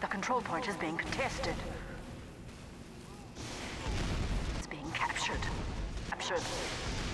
The control point is being contested. It's being captured. Captured.